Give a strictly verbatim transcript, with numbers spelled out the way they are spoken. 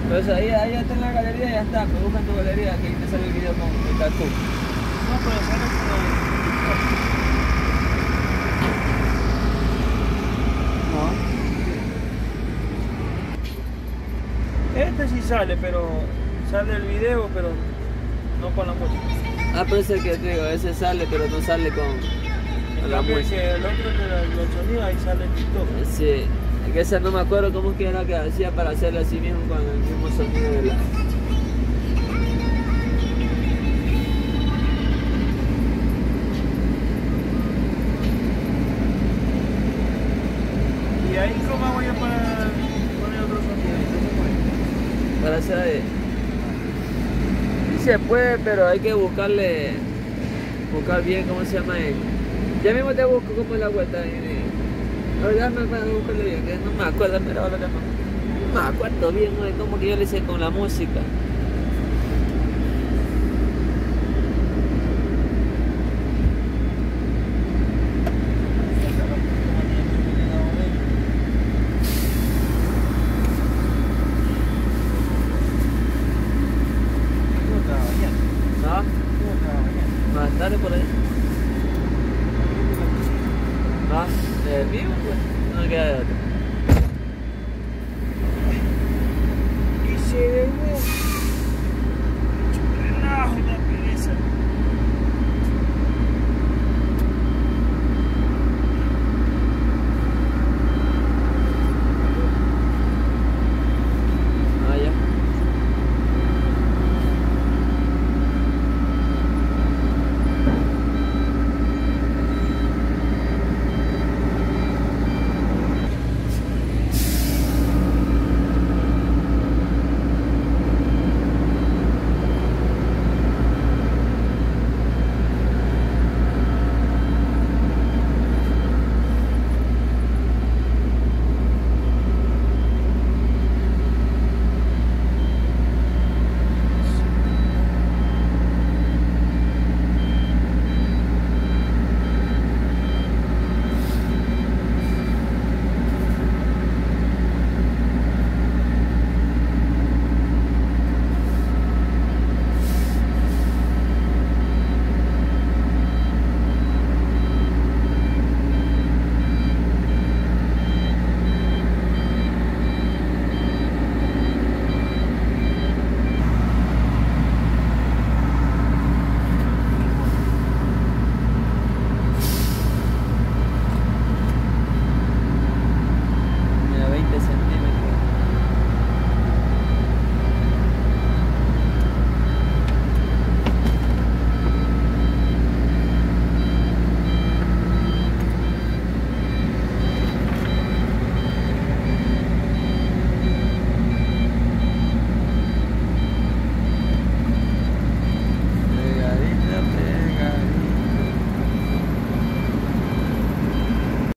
Entonces ahí, ahí está en la galería, ya está, pues busca en tu galería que ahí te sale el video con el tatu. No, pero sale como... Este sí sale, pero sale el video, pero no con la música. Ah, pero ese que te digo, ese sale, pero no sale con, En con la cambio, música. que el otro de los, los sonidos, ahí sale en TikTok. Sí, es que ese no me acuerdo cómo es que era que hacía para hacerle así mismo con el mismo sonido de la... Y ahí, ¿cómo hago yo para poner otro sonido? ¿No se puede? Para hacer ahí. Sí se puede, pero hay que buscarle, buscar bien cómo se llama él. Ya mismo te busco cómo es la vuelta. A ver, déjame buscarle bien, que no me acuerdo, pero ahora no, no me acuerdo bien, ¿no? Como que yo le hice con la música.